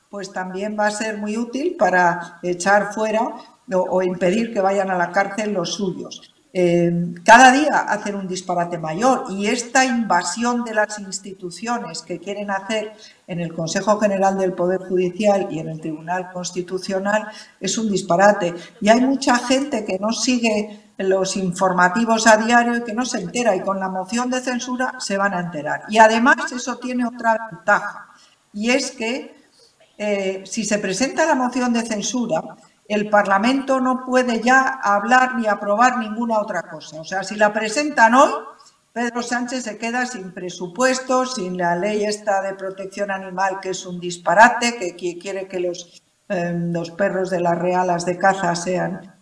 pues también va a ser muy útil para echar fuera o impedir que vayan a la cárcel los suyos. Cada día hacen un disparate mayor y esta invasión de las instituciones que quieren hacer en el Consejo General del Poder Judicial y en el Tribunal Constitucional es un disparate. Y hay mucha gente que no sigue los informativos a diario y que no se entera, y con la moción de censura se van a enterar. Y además eso tiene otra ventaja, y es que si se presenta la moción de censura, el Parlamento no puede ya hablar ni aprobar ninguna otra cosa. O sea, si la presentan hoy, Pedro Sánchez se queda sin presupuesto, sin la ley esta de protección animal, que es un disparate, que quiere que los perros de las realas de caza sean